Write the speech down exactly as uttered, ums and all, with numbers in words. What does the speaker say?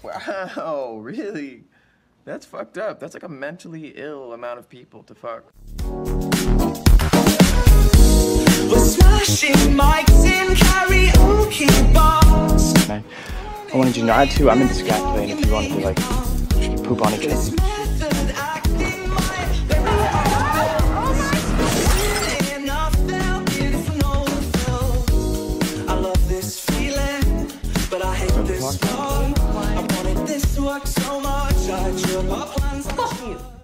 Wow, really? That's fucked up. That's like a mentally ill amount of people to fuck. We're smashing mics in karaoke bars. I, I wanted you not to. I'm in the scat plane if you wanted to, like, poop on each other. I love this feeling, but I hate this one. I wanted this to work so much. I drew my plans. Fuck you.